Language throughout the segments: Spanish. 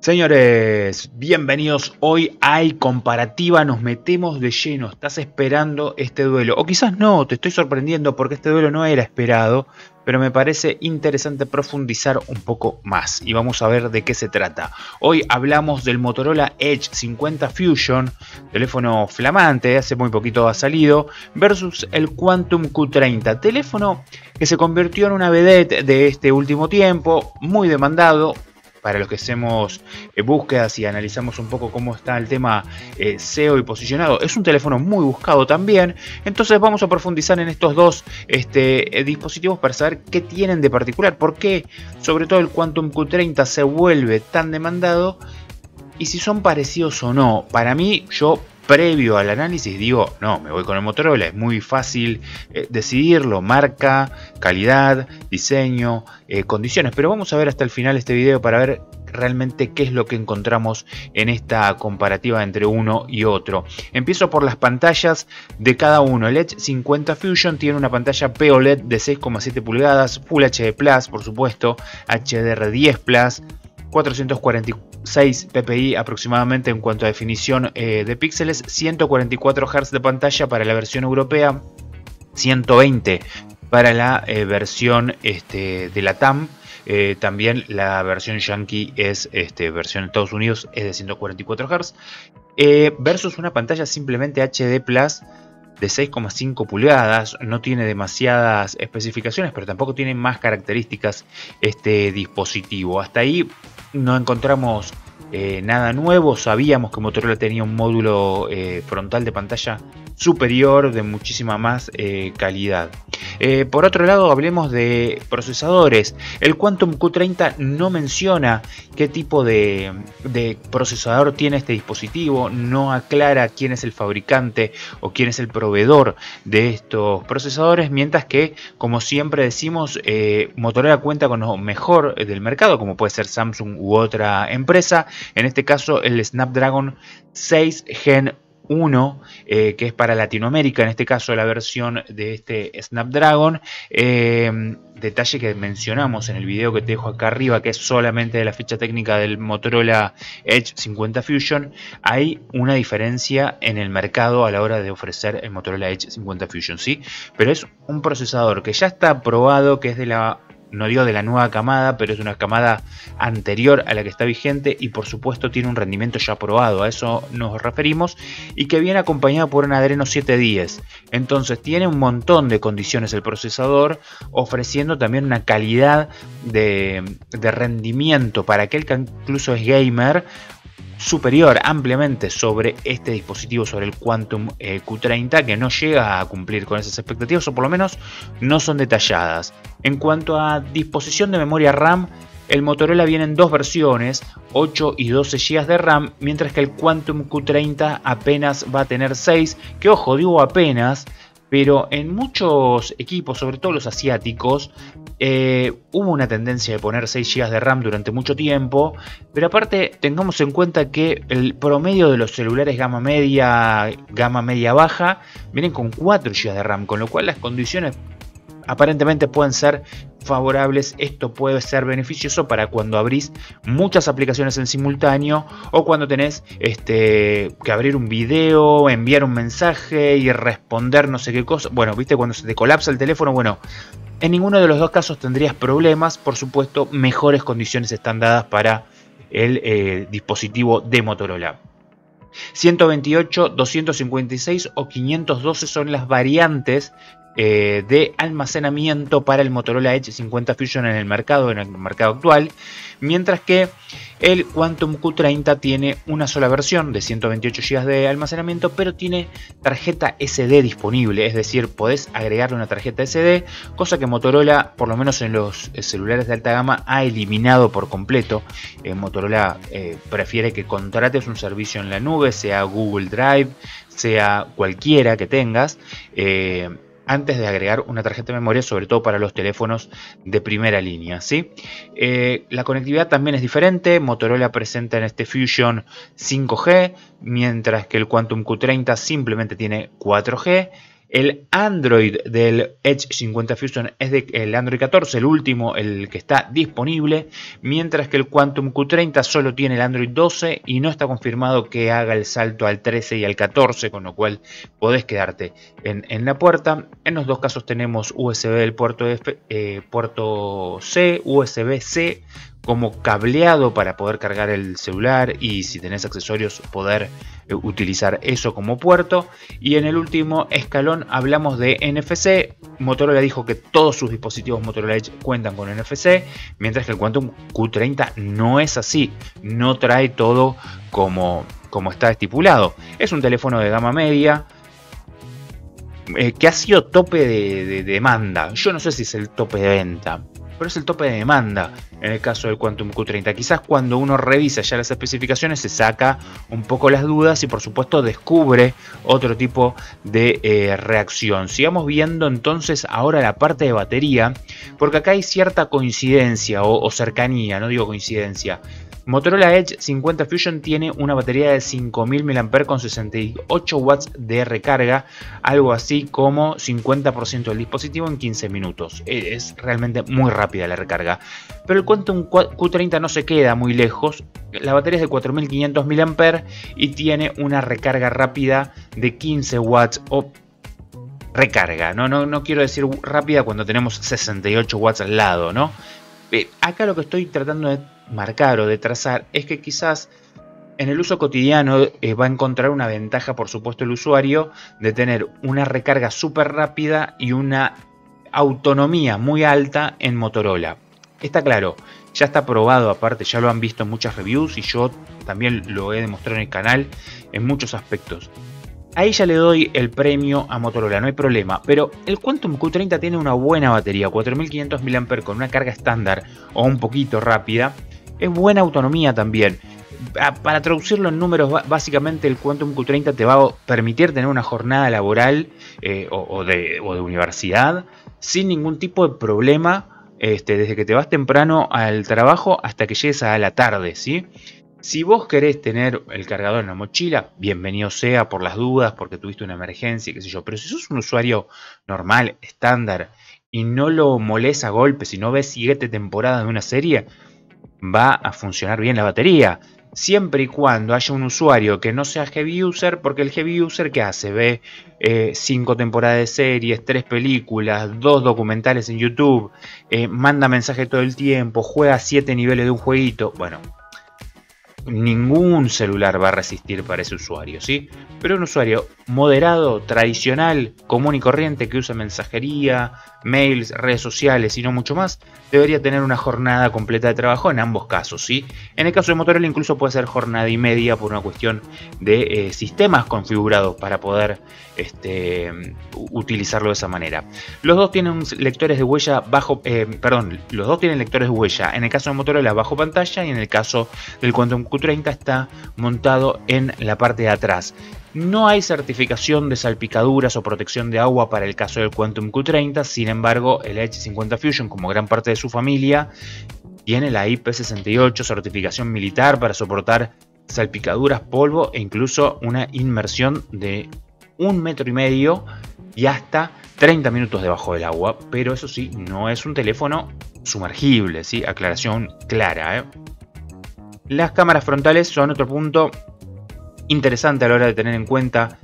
Señores, bienvenidos. Hoy hay comparativa, nos metemos de lleno. Estás esperando este duelo, o quizás no, te estoy sorprendiendo porque este duelo no era esperado, pero me parece interesante profundizar un poco más y vamos a ver de qué se trata. Hoy hablamos del Motorola Edge 50 Fusion, teléfono flamante, hace muy poquito ha salido, versus el Quantum Q30, teléfono que se convirtió en una vedette de este último tiempo, muy demandado. Para los que hacemos búsquedas y analizamos un poco cómo está el tema SEO y posicionado, es un teléfono muy buscado también. Entonces vamos a profundizar en estos dos dispositivos para saber qué tienen de particular, por qué sobre todo el Quantum Q30 se vuelve tan demandado y si son parecidos o no. Para mí, yo previo al análisis digo, no, me voy con el Motorola, es muy fácil decidirlo, marca, calidad, diseño, condiciones, pero vamos a ver hasta el final este video para ver realmente qué es lo que encontramos en esta comparativa entre uno y otro. Empiezo por las pantallas de cada uno. El Edge 50 Fusion tiene una pantalla POLED de 6,7 pulgadas, Full HD+, por supuesto, HDR10+, 446 ppi aproximadamente en cuanto a definición de píxeles, 144 Hz de pantalla para la versión europea, 120 para la versión de la TAM. También la versión Yankee es versión de Estados Unidos, es de 144 Hz, versus una pantalla simplemente HD Plus de 6,5 pulgadas. No tiene demasiadas especificaciones, pero tampoco tiene más características este dispositivo. Hasta ahí no encontramos nada nuevo. Sabíamos que Motorola tenía un módulo frontal de pantalla superior de muchísima más calidad. Por otro lado, hablemos de procesadores. El Quantum Q30 no menciona qué tipo de procesador tiene este dispositivo, no aclara quién es el fabricante o quién es el proveedor de estos procesadores, mientras que, como siempre decimos, Motorola cuenta con lo mejor del mercado, como puede ser Samsung u otra empresa. En este caso, el Snapdragon 6 Gen 1, que es para Latinoamérica, en este caso la versión de este Snapdragon, detalle que mencionamos en el video que te dejo acá arriba, que es solamente de la ficha técnica del Motorola Edge 50 Fusion. Hay una diferencia en el mercado a la hora de ofrecer el Motorola Edge 50 Fusion, ¿sí? Pero es un procesador que ya está probado, que es de la, no digo de la nueva camada, pero es una camada anterior a la que está vigente y por supuesto tiene un rendimiento ya probado, a eso nos referimos, y que viene acompañado por un Adreno 710. Entonces tiene un montón de condiciones el procesador, ofreciendo también una calidad de rendimiento para aquel que incluso es gamer, superior ampliamente sobre este dispositivo, sobre el Quantum Q30, que no llega a cumplir con esas expectativas, o por lo menos no son detalladas. En cuanto a disposición de memoria RAM, el Motorola viene en dos versiones, 8 y 12 GB de RAM, mientras que el Quantum Q30 apenas va a tener 6, que ojo, digo apenas, pero en muchos equipos, sobre todo los asiáticos, hubo una tendencia de poner 6 GB de RAM durante mucho tiempo, pero aparte tengamos en cuenta que el promedio de los celulares gama media baja vienen con 4 GB de RAM, con lo cual las condiciones aparentemente pueden ser favorables. Esto puede ser beneficioso para cuando abrís muchas aplicaciones en simultáneo o cuando tenés que abrir un video, enviar un mensaje y responder no sé qué cosa. Bueno, viste, cuando se te colapsa el teléfono, bueno, en ninguno de los dos casos tendrías problemas. Por supuesto, mejores condiciones están dadas para el dispositivo de Motorola. 128, 256 o 512 son las variantes de almacenamiento para el Motorola Edge 50 Fusion en el mercado actual, mientras que el Quantum Q30 tiene una sola versión de 128 GB de almacenamiento, pero tiene tarjeta SD disponible, es decir, podés agregarle una tarjeta SD, cosa que Motorola, por lo menos en los celulares de alta gama, ha eliminado por completo. Motorola prefiere que contrates un servicio en la nube, sea Google Drive, sea cualquiera que tengas, antes de agregar una tarjeta de memoria, sobre todo para los teléfonos de primera línea, ¿sí? La conectividad también es diferente. Motorola presenta en este Fusion 5G, mientras que el Quantum Q30 simplemente tiene 4G. El Android del Edge 50 Fusion es el Android 14, el último, el que está disponible, mientras que el Quantum Q30 solo tiene el Android 12 y no está confirmado que haga el salto al 13 y al 14, con lo cual podés quedarte en la puerta. En los dos casos tenemos USB del puerto C, USB-C como cableado para poder cargar el celular y si tenés accesorios poder utilizar eso como puerto. Y en el último escalón hablamos de NFC. Motorola dijo que todos sus dispositivos Motorola Edge cuentan con NFC, mientras que el Quantum Q30 no es así, no trae todo como está estipulado. Es un teléfono de gama media que ha sido tope de demanda. Yo no sé si es el tope de venta, pero es el tope de demanda en el caso del Quantum Q30. Quizás cuando uno revisa ya las especificaciones se saca un poco las dudas y por supuesto descubre otro tipo de reacción. Sigamos viendo entonces ahora la parte de batería, porque acá hay cierta coincidencia o cercanía, no digo coincidencia. Motorola Edge 50 Fusion tiene una batería de 5000 mAh con 68 watts de recarga, algo así como 50% del dispositivo en 15 minutos. Es realmente muy rápida la recarga. Pero el Quantum Q30 no se queda muy lejos. La batería es de 4500 mAh y tiene una recarga rápida de 15 watts o recarga. No quiero decir rápida cuando tenemos 68 watts al lado, ¿no? Acá lo que estoy tratando de marcar o de trazar es que quizás en el uso cotidiano va a encontrar una ventaja, por supuesto, el usuario de tener una recarga súper rápida y una autonomía muy alta en Motorola. Está claro, ya está probado, aparte ya lo han visto en muchas reviews y yo también lo he demostrado en el canal en muchos aspectos. Ahí ya le doy el premio a Motorola, no hay problema, pero el Quantum Q30 tiene una buena batería, 4500 mAh con una carga estándar o un poquito rápida, es buena autonomía también. Para traducirlo en números, básicamente el Quantum Q30 te va a permitir tener una jornada laboral o de universidad sin ningún tipo de problema, desde que te vas temprano al trabajo hasta que llegues a la tarde, ¿sí? Si vos querés tener el cargador en la mochila, bienvenido sea por las dudas, porque tuviste una emergencia, qué sé yo. Pero si sos un usuario normal, estándar, y no lo molés a golpes, y no ves 7 temporadas de una serie, va a funcionar bien la batería. Siempre y cuando haya un usuario que no sea heavy user, porque el heavy user ¿qué hace? Ve 5 temporadas de series, 3 películas, 2 documentales en YouTube, manda mensajes todo el tiempo, juega 7 niveles de un jueguito. Bueno, ningún celular va a resistir para ese usuario, ¿sí? Pero un usuario moderado, tradicional, común y corriente, que usa mensajería, mails, redes sociales y no mucho más, debería tener una jornada completa de trabajo en ambos casos, ¿sí? En el caso de Motorola incluso puede ser jornada y media por una cuestión de sistemas configurados para poder utilizarlo de esa manera. Los dos tienen lectores de huella los dos tienen lectores de huella. En el caso de Motorola bajo pantalla y en el caso del Quantum Q30 está montado en la parte de atrás. No hay certificación de salpicaduras o protección de agua para el caso del Quantum Q30, sin embargo el Edge 50 Fusion, como gran parte de su familia, tiene la IP68, certificación militar para soportar salpicaduras, polvo e incluso una inmersión de 1,5 metros y hasta 30 minutos debajo del agua, pero eso sí, no es un teléfono sumergible, ¿sí? Aclaración clara, ¿eh? Las cámaras frontales son otro punto interesante a la hora de tener en cuenta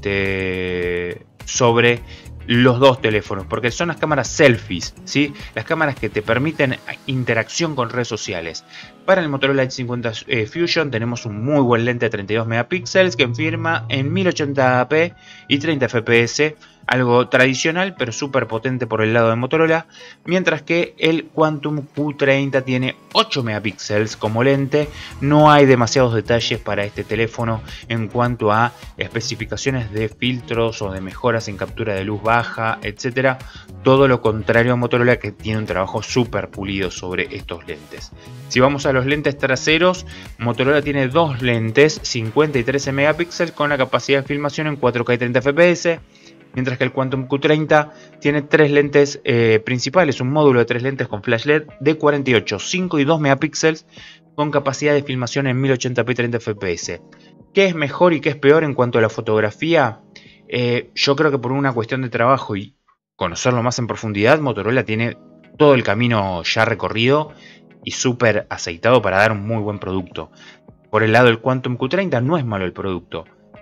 sobre los dos teléfonos, porque son las cámaras selfies, ¿sí? Las cámaras que te permiten interacción con redes sociales. Para el Motorola Edge 50 Fusion tenemos un muy buen lente de 32 megapíxeles que firma en 1080p y 30 fps, algo tradicional pero súper potente por el lado de Motorola, mientras que el Quantum Q30 tiene 8 megapíxeles como lente. No hay demasiados detalles para este teléfono en cuanto a especificaciones de filtros o de mejoras en captura de luz baja, etcétera. Todo lo contrario a Motorola, que tiene un trabajo súper pulido sobre estos lentes. Si vamos a los lentes traseros, Motorola tiene dos lentes 50 y 13 megapíxeles con la capacidad de filmación en 4K y 30 fps. Mientras que el Quantum Q30 tiene tres lentes principales, un módulo de tres lentes con flash LED de 48, 5 y 2 megapíxeles con capacidad de filmación en 1080p y 30 fps. ¿Qué es mejor y qué es peor en cuanto a la fotografía? Yo creo que por una cuestión de trabajo y conocerlo más en profundidad, Motorola tiene todo el camino ya recorrido y súper aceitado para dar un muy buen producto. Por el lado del Quantum Q30 no es malo el producto.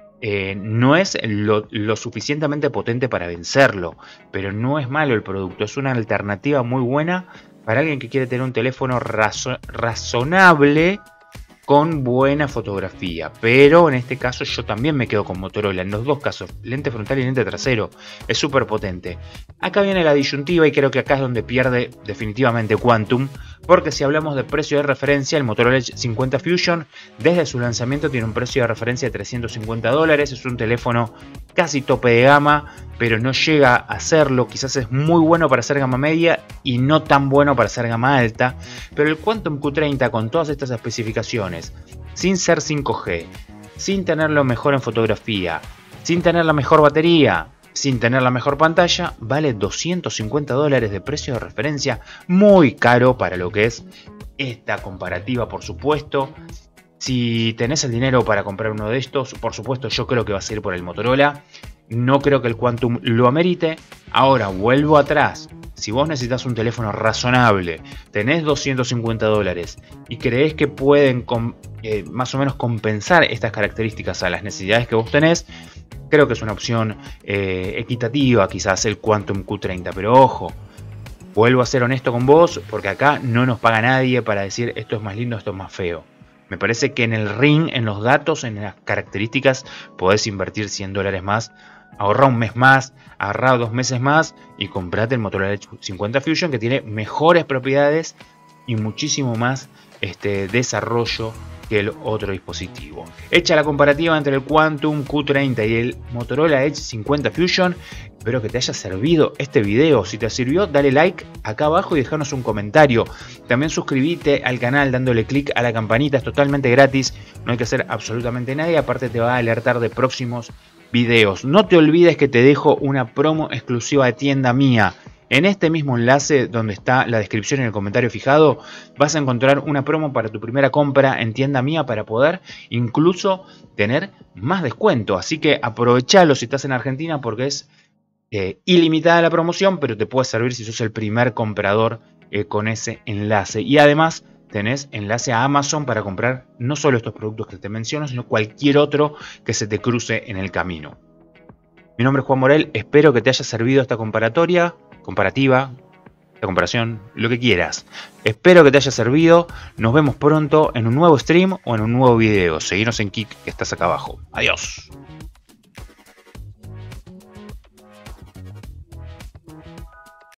No es lo suficientemente potente para vencerlo, pero no es malo el producto. Es una alternativa muy buena para alguien que quiere tener un teléfono razonable con buena fotografía. Pero en este caso yo también me quedo con Motorola. En los dos casos, lente frontal y lente trasero, es súper potente. Acá viene la disyuntiva y creo que acá es donde pierde definitivamente Quantum. Porque si hablamos de precio de referencia, el Motorola Edge 50 Fusion desde su lanzamiento tiene un precio de referencia de $350. Es un teléfono casi tope de gama, pero no llega a serlo. Quizás es muy bueno para hacer gama media y no tan bueno para hacer gama alta. Pero el Quantum Q30 con todas estas especificaciones, sin ser 5G, sin tener lo mejor en fotografía, sin tener la mejor batería, sin tener la mejor pantalla, vale $250 de precio de referencia, muy caro para lo que es esta comparativa, por supuesto. Si tenés el dinero para comprar uno de estos, por supuesto yo creo que vas a ir por el Motorola. No creo que el Quantum lo amerite. Ahora vuelvo atrás. Si vos necesitas un teléfono razonable, tenés $250 y creés que pueden más o menos compensar estas características a las necesidades que vos tenés, creo que es una opción equitativa quizás el Quantum Q30. Pero ojo, vuelvo a ser honesto con vos porque acá no nos paga nadie para decir esto es más lindo, esto es más feo. Me parece que en el ring, en los datos, en las características, podés invertir $100 más, ahorrar un mes más, ahorrar 2 meses más y comprate el Motorola Edge 50 Fusion, que tiene mejores propiedades y muchísimo más desarrollo que el otro dispositivo. Hecha la comparativa entre el Quantum Q30 y el Motorola Edge 50 Fusion, espero que te haya servido este video. Si te sirvió, dale like acá abajo y déjanos un comentario. También suscríbete al canal dándole click a la campanita, es totalmente gratis, no hay que hacer absolutamente nada y aparte te va a alertar de próximos videos. No te olvides que te dejo una promo exclusiva de tienda mía. En este mismo enlace donde está la descripción en el comentario fijado vas a encontrar una promo para tu primera compra en tienda mía para poder incluso tener más descuento. Así que aprovechalo si estás en Argentina porque es ilimitada la promoción, pero te puede servir si sos el primer comprador con ese enlace. Y además tenés enlace a Amazon para comprar no solo estos productos que te menciono, sino cualquier otro que se te cruce en el camino. Mi nombre es Juan Morel, espero que te haya servido esta comparativa, la comparación, lo que quieras. Espero que te haya servido. Nos vemos pronto en un nuevo stream o en un nuevo video. Seguinos en Kik, que estás acá abajo. Adiós.